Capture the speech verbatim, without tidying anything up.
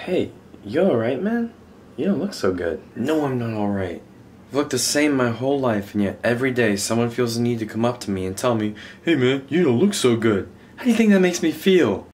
Hey, you alright, man? You don't look so good. No, I'm not alright. I've looked the same my whole life, and yet every day someone feels the need to come up to me and tell me, "Hey man, you don't look so good." How do you think that makes me feel?